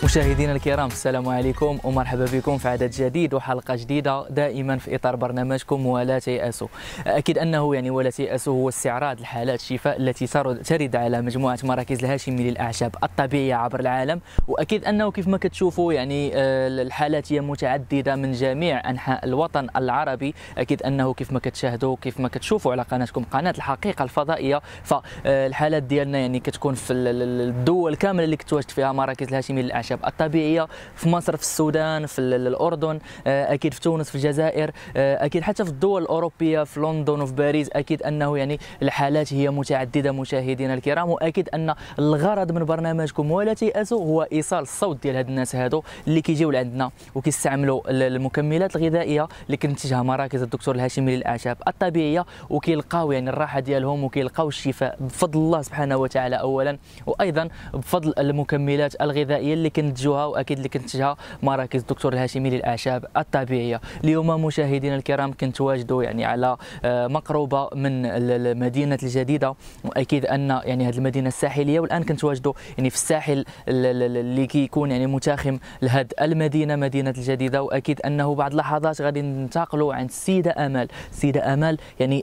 مشاهدينا الكرام، السلام عليكم ومرحبا بكم في عدد جديد وحلقه جديده دائما في اطار برنامجكم ولا تيأسوا. اكيد انه ولا تيأسوا هو استعراض الحالات الشفاء التي ترد على مجموعه مراكز الهاشمي للاعشاب الطبيعيه عبر العالم، واكيد انه كيف ما كتشوفوا الحالات هي متعدده من جميع انحاء الوطن العربي. اكيد انه كيف ما كتشاهدوا كيف ما كتشوفوا على قناتكم قناه الحقيقه الفضائيه، فالحالات ديالنا كتكون في الدول كامله اللي كتواجد فيها مراكز الهاشمي للاعشاب الطبيعيه، في مصر، في السودان، في الاردن، اكيد في تونس، في الجزائر، اكيد حتى في الدول الاوروبيه، في لندن وفي باريس. اكيد انه الحالات هي متعدده مشاهدينا الكرام، واكيد ان الغرض من برنامجكم ولا تيأسوا هو ايصال الصوت ديال هاد الناس هادو اللي كيجيو لعندنا وكيستعملوا المكملات الغذائيه اللي كتنتجها مراكز الدكتور الهاشمي للاعشاب الطبيعيه، وكيلقاو الراحه ديالهم وكيلقاو الشفاء بفضل الله سبحانه وتعالى اولا، وايضا بفضل المكملات الغذائيه اللي كنتجوها واكيد اللي كنتجها مراكز الدكتور الهاشمي للاعشاب الطبيعيه. اليوم مشاهدينا الكرام كنتواجدوا على مقربه من المدينه الجديده، واكيد ان هذه المدينه الساحليه، والان كنتواجدوا في الساحل اللي كيكون متاخم لهذه المدينه، مدينه الجديده. واكيد انه بعد لحظات غادي ننتقلوا عند السيده امال. السيده امال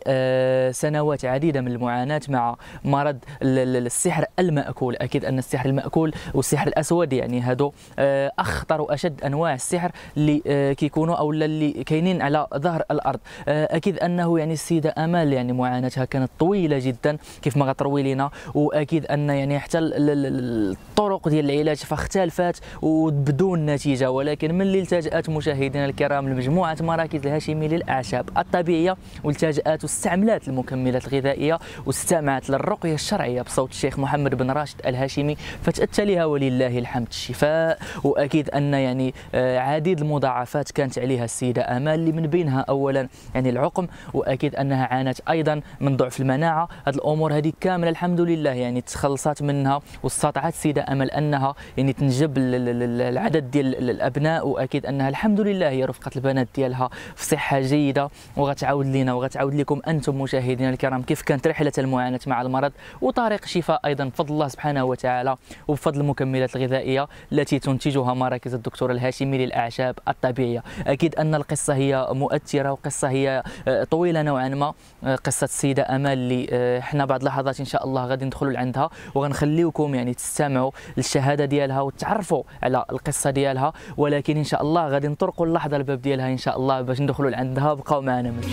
سنوات عديده من المعاناه مع مرض السحر المأكول. اكيد ان السحر المأكول والسحر الاسود هادو اخطر واشد انواع السحر اللي كيكونوا او اللي كاينين على ظهر الارض. اكيد انه السيده امال معاناتها كانت طويله جدا كيف ما غتروي لنا، واكيد ان حتى الطرق ديال العلاج فاختلفت وبدون نتيجه، ولكن من اللي التجأت مشاهدينا الكرام لمجموعه مراكز الهاشمي للاعشاب الطبيعيه، والتجأت واستعملت المكملات الغذائيه واستمعت للرقيه الشرعيه بصوت الشيخ محمد بن راشد الهاشمي، فتأتى لها ولله الحمد الشفاء. واكيد ان عديد المضاعفات كانت عليها السيده امال، اللي من بينها اولا العقم، واكيد انها عانت ايضا من ضعف المناعه. هذه الامور هذه كامله الحمد لله تخلصت منها، واستطاعت السيده امل انها تنجب العدد ديال الابناء، واكيد انها الحمد لله هي رفقت البنات ديالها في صحه جيده، وغتعاود لنا وغتعاود لكم انتم مشاهدينا الكرام كيف كانت رحله المعاناه مع المرض وطريق الشفاء ايضا بفضل الله سبحانه وتعالى، وبفضل المكملات الغذائيه التي تنتجها مراكز الدكتور الهاشمي للاعشاب الطبيعيه. اكيد ان القصه هي مؤثره وقصه هي طويله نوعا ما، قصه السيده امال اللي احنا بعد لحظات ان شاء الله غادي ندخلوا لعندها وغنخليوكم تستمعوا للشهاده ديالها وتعرفوا على القصه ديالها، ولكن ان شاء الله غادي نطرقوا اللحظه الباب ديالها ان شاء الله باش ندخلوا لعندها. بقاو معنا من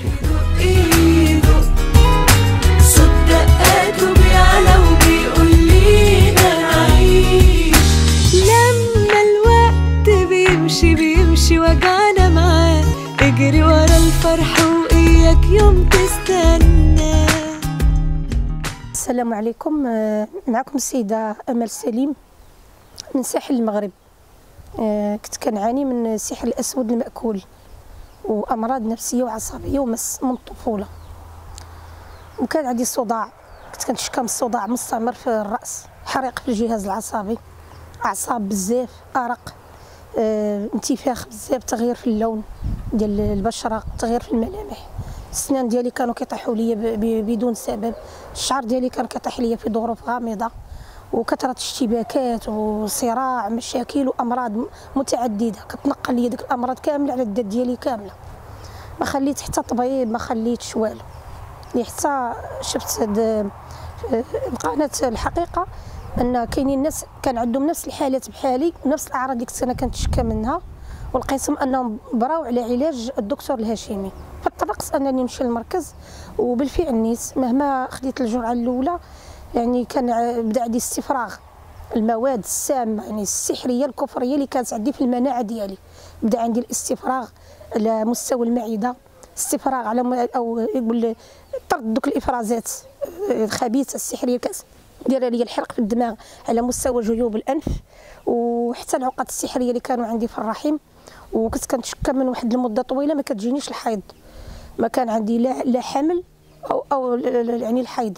صدقاته بيعلى وبيقول لينا نعيش، لما الوقت بيمشي وجعنا معاه، اجري ورا الفرح وإياك يوم تستنى. السلام عليكم، معكم السيدة أمل سليم من ساحل المغرب. كنت كنعاني من السحر الأسود المأكول وأمراض نفسية وعصبية ومس من الطفولة، وكان عندي صداع، كنت كنشكى من الصداع مستمر في الرأس، حريق في الجهاز العصبي، أعصاب بزاف، أرق، انتفاخ بزاف، تغيير في اللون ديال البشرة، تغيير في الملامح، السنان ديالي كانوا كيطيحوا ليا بدون سبب، الشعر ديالي كان كيطيح ليا في ظروف غامضة، وكثرة اشتباكات وصراع، مشاكل وأمراض متعددة كتنقل ليا ديك الأمراض كاملة على الذات ديالي كاملة، ما خليت حتى طبيب، ما خليتش والو، حتى شفت هاد القناة الحقيقة ان كاينين ناس كان عندهم نفس الحالات بحالي ونفس الاعراض اللي كنت انا كنتشكى منها، والقسم انهم براو على علاج الدكتور الهاشمي، فاضطرقت انني نمشي للمركز، وبالفعل نيت مهما خديت الجرعه الاولى كان بدا عندي استفراغ المواد السامه السحريه الكفريه اللي كانت عندي في المناعه ديالي، بدا عندي الاستفراغ على مستوى المعده، استفراغ على او يقول طرد دوك الافرازات الخبيثه السحريه دايره لي الحرق في الدماغ على مستوى جيوب الانف، وحتى العقد السحريه اللي كانوا عندي في الرحم، وكنت كنتشكى من واحد المده طويله ما كتجينيش الحيض، ما كان عندي لا حمل او الحيض،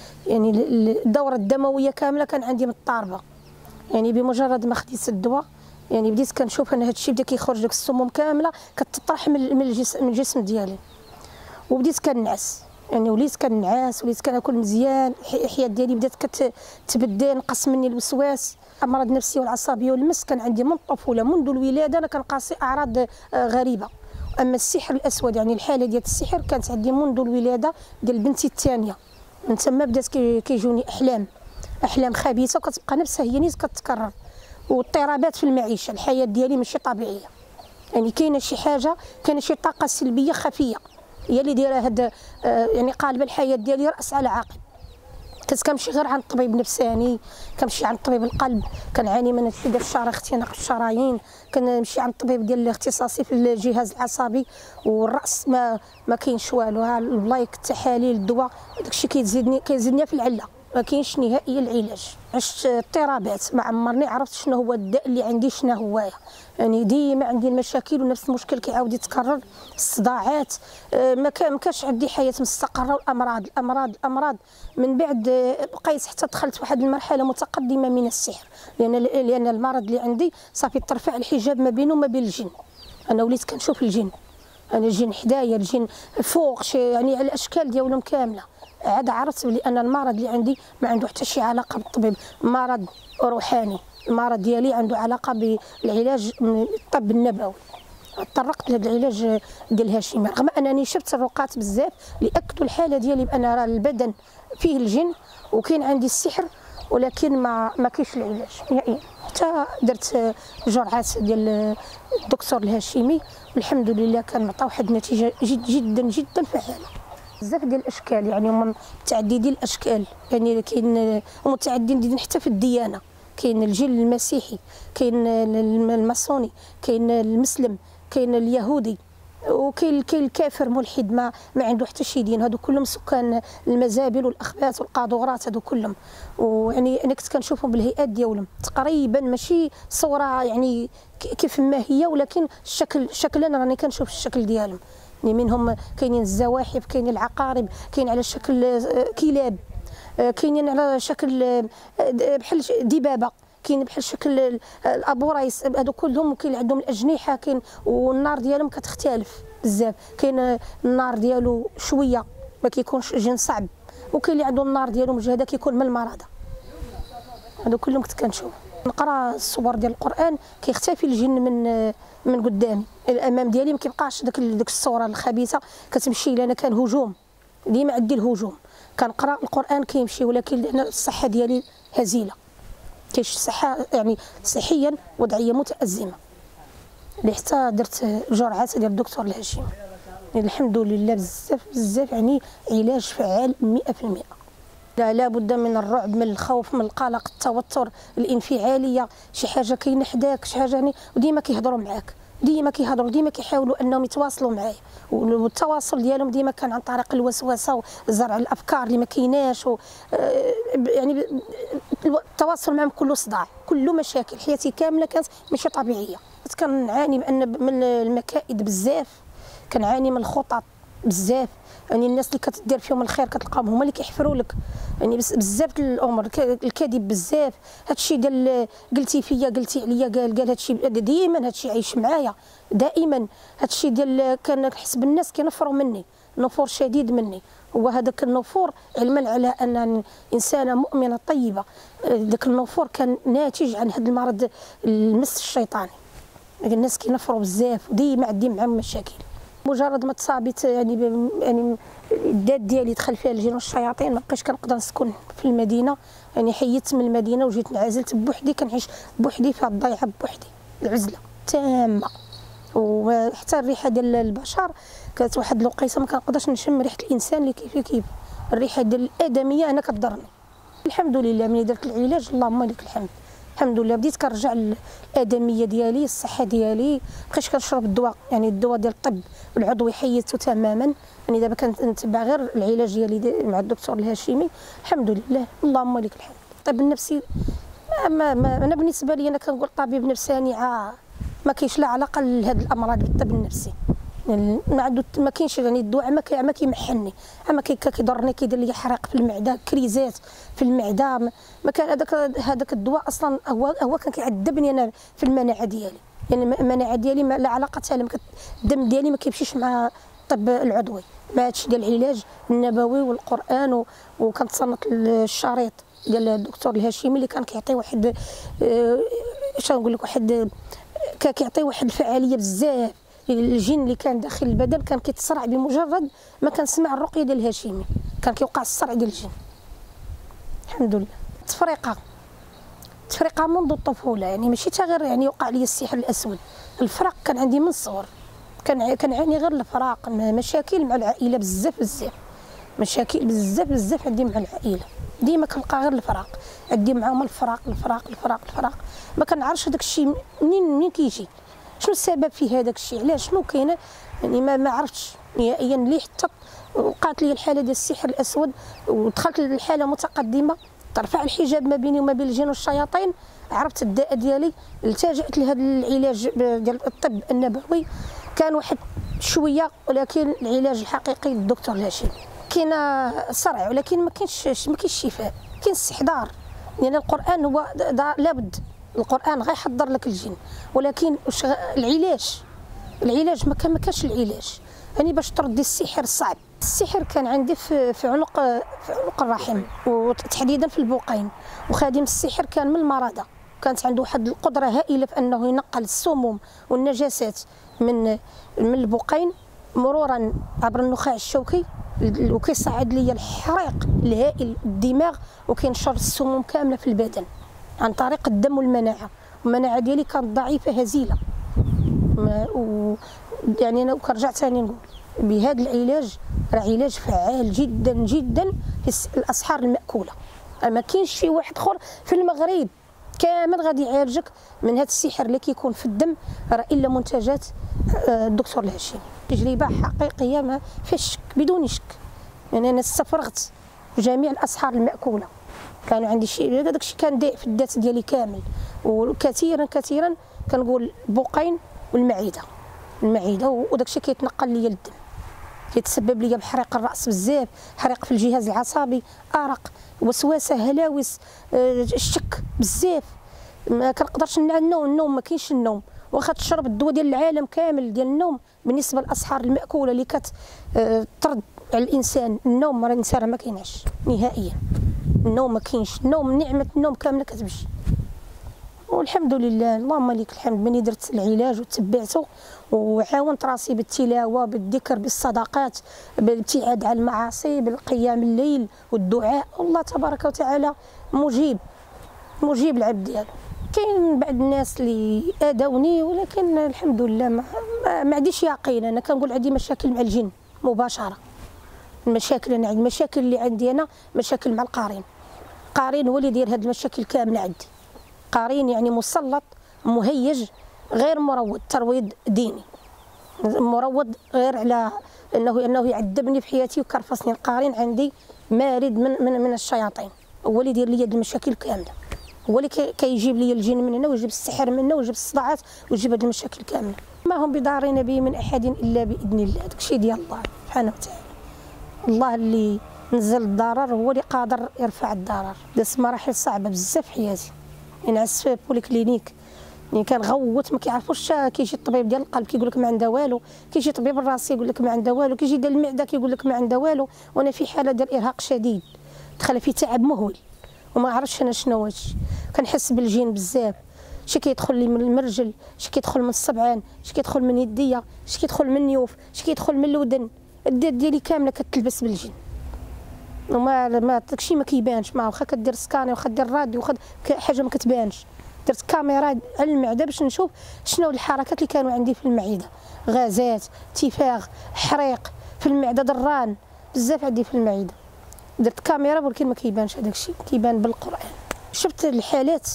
الدوره الدمويه كامله كان عندي مضطربه، بمجرد ما خديت الدواء بديت كنشوف ان هذا الشيء بدا كيخرج لك السموم كامله كتطرح من الجسم ديالي، وبديت كنعس يعني وليت كنعاس، وليت كناكل مزيان، الحياه ديالي بدات كتبدل، نقص مني الوسواس، امراض نفسيه والعصبيه والمس كان عندي من الطفوله منذ الولاده. انا كنقاسي اعراض غريبه. اما السحر الاسود يعني الحاله ديال السحر كانت عندي منذ الولاده ديال بنتي الثانيه. من تما بدات كيجوني احلام خبيثه وكتبقى نفسها هي نيت كتكرر، واضطرابات في المعيشه. الحياه ديالي ماشي طبيعيه، يعني كاينه شي حاجه، كاينه شي طاقه سلبيه خفيه هي اللي دايره هاد يعني قالبه الحياه ديالي راس على عقب. كنت كنمشي غير عند الطبيب النفساني، كنمشي عند طبيب القلب، كنعاني من ديال الشرايين، اختناق الشرايين، كنمشي عند الطبيب ديال الاختصاصي في الجهاز العصبي، والراس ما كاينش والو. ها اللايك، التحاليل، الدواء، داكشي كيزيدني في العله، ما كاينش نهائيا العلاج. عشت اضطرابات، ما عمرني عرفت شنو هو الداء اللي عندي شنو هو. يعني ديما عندي المشاكل ونفس المشكل كيعاود يتكرر، الصداعات، ما كانش عندي حياه مستقره، والامراض من بعد بقيت حتى دخلت واحد المرحله متقدمه من السحر، لان المرض اللي عندي صافي ترفع الحجاب ما بينه وما بين الجن. انا وليت كنشوف الجن، انا الجن حدايا، الجن فوق، يعني على الاشكال ديالهم كامله. عاد عرفت بلي انا المرض اللي عندي ما عنده حتى شي علاقه بالطبيب، مرض روحاني. المرض ديالي عنده علاقه بالعلاج من الطب النبوي. تطرقت لهذا العلاج ديال الهاشمي، رغم انني شفت الرقات بزاف اللي اكدوا الحاله ديالي بان راه البدن فيه الجن وكاين عندي السحر، ولكن ما كاينش العلاج نهائيا. حتى درت جرعات ديال الدكتور الهاشمي، والحمد لله كان معطى واحد النتيجه جدا فعاله. بزاف ديال الاشكال، يعني هما متعددين الاشكال، يعني كاين متعددين حتى في الديانه. كاين الجن المسيحي، كاين الماسوني، كاين المسلم، كاين اليهودي، وكاين الكافر ملحد ما عنده حتى شي دين. هادو كلهم سكان المزابل والاخبات والقاذورات، هادو كلهم. ويعني انا كنت كنشوفهم بالهيئات ديالهم تقريبا، ماشي صوره يعني كيف ما هي، ولكن شكلا راني كنشوف الشكل ديالهم. يعني منهم كاينين الزواحف، كاينين العقارب، كاين على شكل كلاب، كاينين على شكل بحال دبابه، كاين بحال شكل الابورايس، هادو كلهم كاين عندهم الاجنحه، كاين والنار ديالهم كتختلف بزاف. كاين النار ديالو شويه ما كيكونش جن صعب، وكاين اللي عندهم النار ديالو مجهده كيكون من المرضى. هادو كلهم كنت كنشوف. نقرا الصور ديال القران كيختفي الجن من قدامي، الامام ديالي ما كيبقاش داك الصوره الخبيثه كتمشي لي. انا كان هجوم ديما عندي الهجوم، كنقرا القران كيمشي، ولكن لان الصحه ديالي هزيله، كاينش الصحه يعني صحيا وضعيه متازمه، اللي حتى درت جرعات ديال الدكتور الهاشمي. يعني الحمد لله بزاف يعني علاج فعال 100%. لا بد من الرعب، من الخوف، من القلق، التوتر، الانفعاليه، شي حاجه كاينه حداك، شي حاجه يعني، وديما كيهضروا معاك، ديما كيحاولوا انهم يتواصلوا معايا، والتواصل ديالهم ديما كان عن طريق الوسوسه وزرع الافكار اللي ما كايناش، يعني التواصل معهم كله صداع، كله مشاكل. حياتي كامله كانت ماشي طبيعيه، كنت كنعاني من المكائد بزاف، كنعاني من الخطط بزاف. يعني الناس اللي كتدير فيهم الخير كتلقاهم هما اللي كيحفروا لك، يعني بزاف الامور، الكذب بزاف. هادشي ديال قلتي فيا، قلتي عليا، قال هادشي، ديما هادشي عايش معايا دائما. هادشي ديال كنحس بالناس كينفروا مني نفور شديد مني، هو هذاك النفور علما على ان انسانه مؤمنه طيبه، ذاك النفور كان ناتج عن هذا المرض المس الشيطاني. الناس كينفروا بزاف وديما عندي معاهم مشاكل. مجرد ما تصابت يعني الذات ديالي دخل فيها الجن والشياطين، ما بقيتش كنقدر نسكن في المدينه، يعني حيدت من المدينه وجيت انعزلت بوحدي، كنعيش بوحدي في الضيعه بوحدي، العزله تامه. وحتى الريحه ديال البشر كانت واحد الوقيته ما كنقدرش نشم ريحه الانسان اللي كيف الريحه ديال الادميه انا كضرني. الحمد لله ملي درت العلاج اللهم لك الحمد، الحمد لله بديت كنرجع الادميه ديالي، الصحه ديالي، مابقيتش كنشرب الدواء، يعني الدواء ديال الطب العضوي حيدته تماما. يعني دابا كنتبع غير العلاج ديالي مع الدكتور الهاشمي، الحمد لله اللهم لك الحمد. الطب النفسي ما انا بالنسبه لي انا كنقول طبيب نفساني ما كاينش لا علاقه لهاد الامراض بالطب النفسي، يعني ما كاينش، يعني الدواء ما كيمحني، اما كيضرني، كيدير لي حرق في المعده، كريزات في المعده. ما كان هذاك الدواء اصلا هو كان كيعذبني انا في المناعه ديالي، يعني المناعه ديالي لا علاقه لها، الدم ديالي ما كيمشيش مع الطب العضوي، ما عادش ديال العلاج النبوي والقران وكنتصنت الشريط ديال الدكتور الهاشمي اللي كان كيعطي واحد اش نقول لك واحد كيعطي واحد الفعاليه بزاف. الجن اللي كان داخل البدن كان كيتصرع بمجرد ما كنسمع الرقيه ديال الهاشمي، كان كيوقع الصرع ديال الجن. الحمد لله. تفرقه منذ الطفوله، يعني ماشي تا غير يعني وقع لي السحر الاسود، الفراق كان عندي من الصغر، كنعاني غير الفراق، مشاكل مع العائله بزاف مشاكل بزاف عندي مع العائله، ديما كنلقى غير الفراق، عندي معاهم الفراق ما كنعرفش هذاك الشيء منين كيجي، شنو السبب في هذاك الشيء، علاش شنو كاينه، يعني ما عرفتش نهائيا. لي حتى وقعت لي الحاله ديال السحر الاسود ودخلت للحاله متقدمه، ترفع الحجاب ما بيني وما بين الجن والشياطين، عرفت الداء ديالي، التجأت لهذا العلاج ديال الطب النبوي، كان واحد شويه، ولكن العلاج الحقيقي الدكتور الهاشمي. كاينه صرع ولكن ما كاينش شفاء، كاين استحضار، لان يعني القران هو لابد القران غيحضر لك الجن، ولكن العلاج ما كانش العلاج يعني باش تردي السحر صعب. السحر كان عندي في عنق الرحم وتحديدا في البوقين، وخادم السحر كان من المرضى، كانت عنده واحد القدره هائله في انه ينقل السموم والنجاسات من البوقين مرورا عبر النخاع الشوكي، وكيصعد لي الحريق الهائل الدماغ، وكينشر السموم كامله في البدن عن طريق الدم والمناعه. المناعه ديالي كانت ضعيفه هزيله، يعني انا كنرجع ثاني نقول بهذا العلاج راه علاج فعال جدا في الاسحار الماكوله. ما كاينش شي واحد اخر في المغرب كامل غادي يعالجك من هذا السحر اللي كيكون في الدم راه الا منتجات الدكتور الهاشمي. تجربه حقيقيه ما فيش شك، بدون شك، يعني انا استفرغت جميع الاسحار الماكوله، كانوا عندي شيء هذاك الشيء كان داء في الذات ديالي كامل، وكثيرا كنقول البوقين والمعده وداك الشيء كيتنقل ليا للدم، كيتسبب ليا بحريق الراس بزاف، حريق في الجهاز العصبي، ارق، وسواسه، هلاوس، الشك بزاف، ما كنقدرش نمنع النوم ما كاينش النوم، واخا تشرب الدواء ديال العالم كامل ديال النوم بالنسبه للاسحار الماكوله اللي كتطرد على الانسان النوم، راه الانسان ما كايناش نهائيا، النوم ما كاينش، النوم نعمه النوم كامله كتمشي. والحمد لله اللهم لك الحمد، ملي درت العلاج وتبعته وعاونت راسي بالتلاوه بالذكر بالصدقات بالابتعاد عن المعاصي بالقيام الليل والدعاء، الله تبارك وتعالى مجيب العبد ديالو. كاين بعض الناس اللي اذوني، ولكن الحمد لله ما عنديش يقين، انا كنقول عندي مشاكل مع الجن مباشره، المشاكل انا عندي المشاكل اللي عندي انا مشاكل مع القارين هو اللي داير هاد المشاكل كامله عندي، قارين يعني مسلط مهيج غير مروض، ترويض ديني مروض غير على انه يعذبني في حياتي وكرفصني. القارين عندي مارد من الشياطين، هو اللي يدير لي هاد المشاكل كامله، هو اللي كيجيب لي الجن من هنا ويجيب السحر من هنا ويجيب الصداعات ويجيب هاد المشاكل كامله. ما هم بضارين به من احد الا باذن الله، داك الشيء ديال الله سبحانه وتعالى، الله اللي نزل الضرر هو اللي قادر يرفع الضرر. دازت مراحل صعبه بزاف في حياتي، نعس في بوليكلينيك، يعني كنغوت ما كيعرفوش، كيجي الطبيب ديال القلب كيقول لك ما عندها والو، كيجي طبيب الراس يقول لك ما عندها والو، كيجي ديال المعده كيقول لك ما عندها والو، وانا في حاله ديال ارهاق شديد، دخل في تعب مهول وما عرفتش انا شنو هادشي، كنحس بالجين بزاف، شي كيدخل لي من المرجل، شي كيدخل من الصبعان، شي كيدخل من يديا، شي كيدخل من النيوف، شي كيدخل من الودن، الذات ديالي كامله كتلبس بالجين، وما داكشي ما كيبانش، ما واخا كدير سكاني واخا دير راديو واخا حاجه ما كتبانش. درت كاميرا على المعده باش نشوف شنو الحركات اللي كانوا عندي في المعده، غازات، انتفاخ، حريق في المعده، دران بزاف عندي في المعده. درت كاميرا ولكن ما كيبانش هذاك الشيء، كيبان بالقران. شفت الحالات،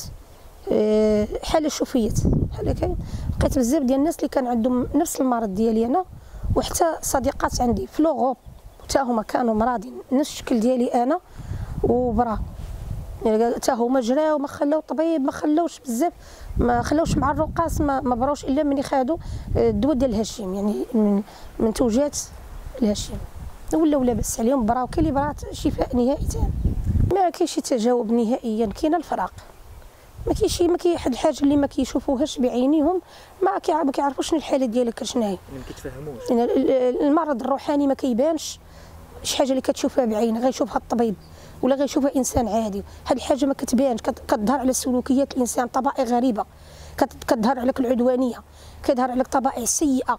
حاله شوفيات، لقيت بزاف ديال الناس اللي كان عندهم نفس المرض ديالي انا، وحتى صديقات عندي في لوغوب حتى هما كانوا مراضين نفس الشكل ديالي انا وبرا، يعني حتى هما جراو ما خلاو طبيب، ما خلاوش بزاف، ما خلاوش مع الرقاص، ما براوش الا ملي خادوا الدواء ديال الهشيم، يعني من توجات الهشيم ولاو لاباس عليهم، براو. كاين اللي برات شفاء نهائي تام، ما كاينش تجاوب نهائيا، كاين الفراق ما كاين حد الحاجه اللي ما كيشوفوهاش بعينيهم، ما كيعرفوش شنو الحاله ديالك شنو هي، ما كيتفهموش. المرض الروحاني ما كيبانش شي حاجه اللي كتشوفها بعينك، غيشوفها الطبيب ولا غيشوفها انسان عادي. هاد الحاجه ما كتبانش، كتظهر على سلوكيات الانسان، طبائع غريبه، كتظهر عليك العدوانيه، كتظهر عليك طبائع سيئه،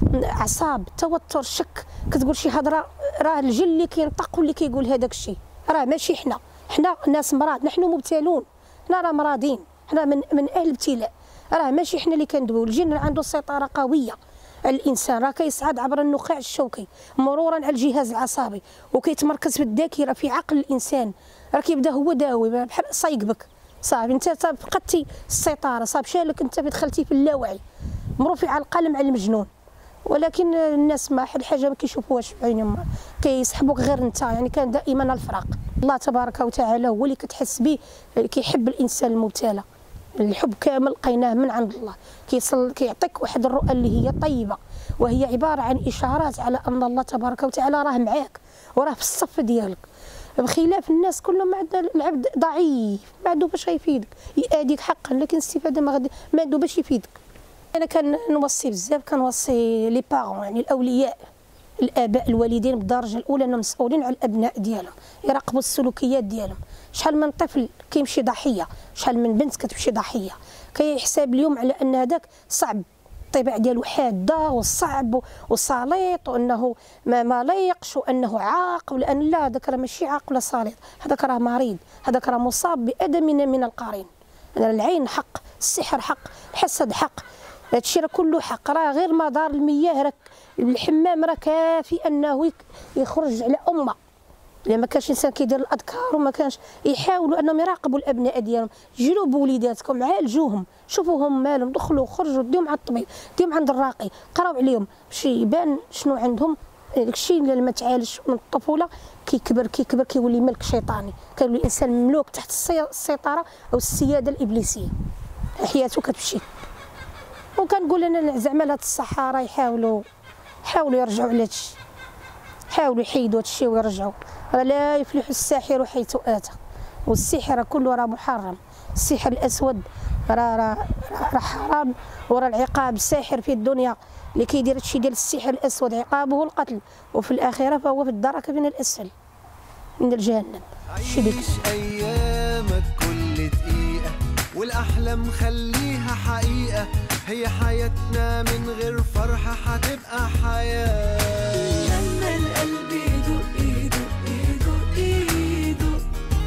اعصاب، توتر، شك، كتقول شي هضره راه الجن اللي كينطق واللي كيقول هذاك الشيء، راه ماشي حنا ناس مرض، نحن مبتلون، حنا راه مرضين، حنا من اهل الابتلاء، راه ماشي حنا اللي كندويو. الجن عنده سيطره قويه على الانسان، راه كيصعد عبر النخاع الشوكي مرورا على الجهاز العصبي وكيتمركز في الذاكره في عقل الانسان، راه كيبدا هو داوي بحال صايق بك، صافي انت فقدتي السيطره، صافي شالك انت دخلتي في اللاوعي، مرفوع على القلم على المجنون. ولكن الناس ما حد حاجه ما كيشوفوهاش بعينهم، كيسحبوك غير انت، يعني كان دائما الفراق. الله تبارك وتعالى هو اللي كتحس به، كيحب الانسان المبتلى، الحب كامل لقيناه من عند الله، كيعطيك واحد الرؤى اللي هي طيبه، وهي عباره عن اشارات على ان الله تبارك وتعالى راه معاك وراه في الصف ديالك، بخلاف الناس كلهم. العبد ضعيف، ما عنده باش يفيدك، يأديك حقا لكن الاستفاده ما عنده باش يفيدك. انا كنوصي بزاف، كنوصي لي بارون، يعني الاولياء، الاباء الوالدين بالدرجه الاولى انهم مسؤولين على الابناء ديالهم، يراقبوا السلوكيات ديالهم. شحال من طفل كيمشي ضحيه، شحال من بنت كتمشي ضحيه، كيحساب اليوم على ان هذاك صعب، الطباع ديالو حاده وصعب وسليط، وانه ما ليقش، وانه عاق، ولان لا، هذاك راه ماشي عاق ولا سليط، هذاك راه مريض، هذاك راه مصاب بأذى من القرين. العين حق، السحر حق، الحسد حق، هادشي راه كله حق، راه غير مدار المياه، راه الحمام راه كافي انه يخرج على امه. الا ما كانش انسان كيدير الاذكار وما كانش، يحاولوا انهم يراقبوا الابناء ديالهم، جلوا بوليداتكم، عالجوهم، شوفوهم مالهم، دخلوا خرجوا، ديهم على الطبيب، ديهم عند الراقي، قراو عليهم باش يبان شنو عندهم. داكشي اللي ما تعالجش من الطفوله كيكبر كيولي ملك شيطاني، كيولي الانسان مملوك تحت السيطره او السياده الابليسيه، حياته كتمشي. وكنقول انا زعما هاد الصحارى يحاولوا يرجعوا على هادشي، حاولوا يحيدوا هادشي ويرجعوا. راه لا يفلح الساحر حيث اتى، والسحر كله راه محرم، السحر الاسود راه حرام، وراه العقاب الساحر في الدنيا اللي كيدير هادشي ديال السحر الاسود عقابه القتل، وفي الاخره فهو في الدرك من الاسفل من الجهنم. عيش ايامك كل دقيقه، والاحلام خليها حقيقه، هي حياتنا من غير فرحه حتبقى حياه. لما القلب يدق يدق يدق يدق،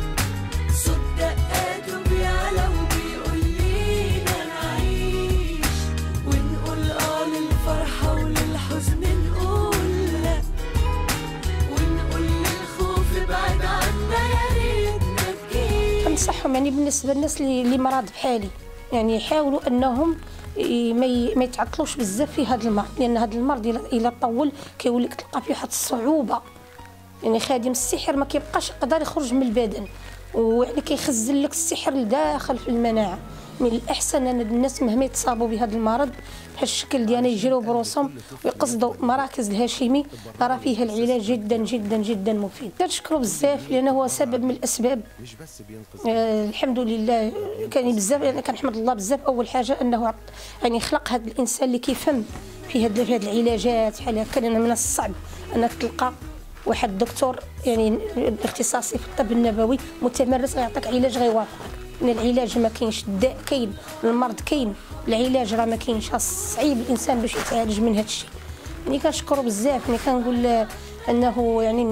صوت دقاته بيعلى وبيقول لينا نعيش، ونقول للفرحه وللحزن نقول لا، ونقول للخوف ابعد عنا يا ريت ما تجيش. كنصحهم يعني بالنسبه للناس اللي مرض بحالي، يعني يحاولوا انهم ما يتعطلوش بزاف في هذا المرض، لان هذا المرض الى طول كيولي تلقى فيه واحد الصعوبه، يعني خادم السحر ما كيبقاش يقدر يخرج من البدن، ويعني كيخزن لك السحر لداخل في المناعه. من الاحسن ان الناس مهما يتصابوا بهذا المرض بحال الشكل ديالنا يجروا بروسهم ويقصدوا مراكز الهاشمي، راه فيها العلاج جدا جدا جدا مفيد. كنشكروا بزاف لانه هو سبب من الاسباب. الحمد لله كان بزاف، انا كنحمد الله بزاف. اول حاجه انه يعني خلق هذا الانسان اللي كيفهم في هذه العلاجات بحال هكا، لان من الصعب انك تلقى واحد الدكتور يعني اختصاصي في الطب النبوي متمرس غيعطيك علاج غيوافقك. من العلاج ما كاينش، الداء كاين، المرض كاين، العلاج راه ما كاينش، صعيب الانسان باش يتعالج من هذا الشيء. يعني كنشكروا بزاف، يعني كنقول انه يعني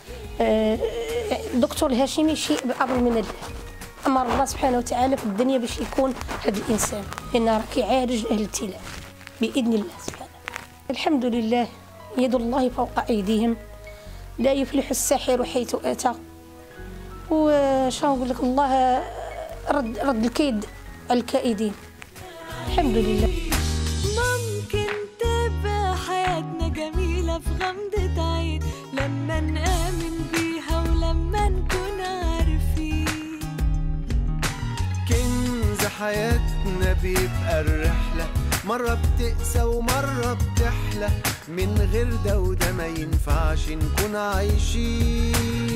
الدكتور الهاشمي شيء بامر من الله، امر الله سبحانه وتعالى في الدنيا باش يكون هذا الانسان، لان راه كيعالج اهل الابتلاء باذن الله سبحانه. الحمد لله، يد الله فوق ايديهم، لا يفلح الساحر حيث اتى. وشنو نقول لك، الله رد الكيد على الكائدين. الحمد لله. ممكن تبقى حياتنا جميلة في غمضة عين لما نآمن بيها ولما نكون عارفين. كنز حياتنا بيبقى الرحلة، مرة بتقسى ومرة بتحلى، من غير ده وده ما ينفعش نكون عايشين.